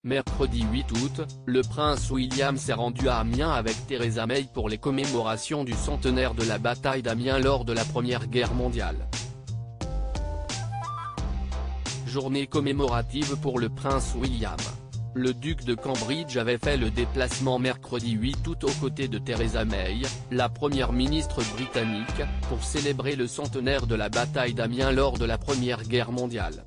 Mercredi 8 août, le prince William s'est rendu à Amiens avec Theresa May pour les commémorations du centenaire de la bataille d'Amiens lors de la Première Guerre mondiale. Journée commémorative pour le prince William. Le duc de Cambridge avait fait le déplacement mercredi 8 août aux côtés de Theresa May, la première ministre britannique, pour célébrer le centenaire de la bataille d'Amiens lors de la Première Guerre mondiale.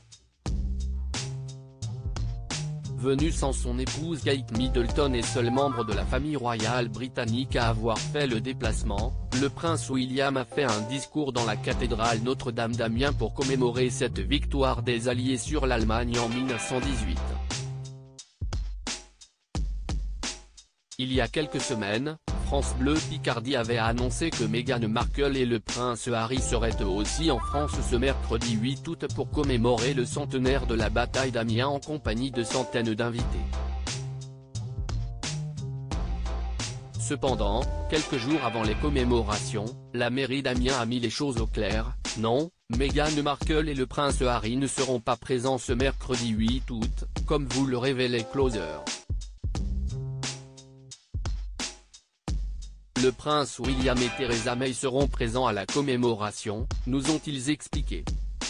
Venu sans son épouse Kate Middleton et seul membre de la famille royale britannique à avoir fait le déplacement, le prince William a fait un discours dans la cathédrale Notre-Dame d'Amiens pour commémorer cette victoire des Alliés sur l'Allemagne en 1918. Il y a quelques semaines, France Bleu Picardie avait annoncé que Meghan Markle et le prince Harry seraient eux aussi en France ce mercredi 8 août pour commémorer le centenaire de la bataille d'Amiens en compagnie de centaines d'invités. Cependant, quelques jours avant les commémorations, la mairie d'Amiens a mis les choses au clair: non, Meghan Markle et le prince Harry ne seront pas présents ce mercredi 8 août, comme vous le révélait Closer. Le prince William et Theresa May seront présents à la commémoration, nous ont-ils expliqué.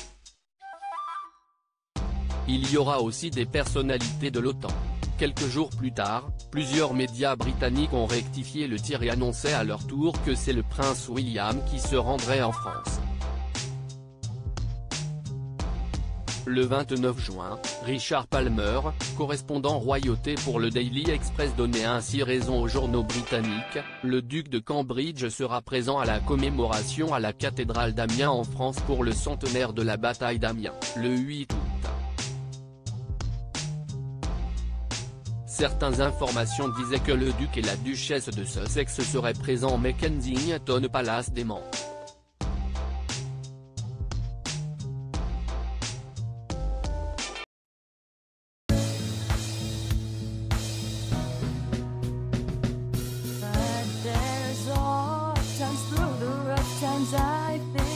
Il y aura aussi des personnalités de l'OTAN. Quelques jours plus tard, plusieurs médias britanniques ont rectifié le tir et annoncé à leur tour que c'est le prince William qui se rendrait en France. Le 29 juin, Richard Palmer, correspondant royauté pour le Daily Express, donnait ainsi raison aux journaux britanniques: le duc de Cambridge sera présent à la commémoration à la cathédrale d'Amiens en France pour le centenaire de la bataille d'Amiens, le 8 août. Certaines informations disaient que le duc et la duchesse de Sussex seraient présents au Kensington Palace dément. Through the rough times I think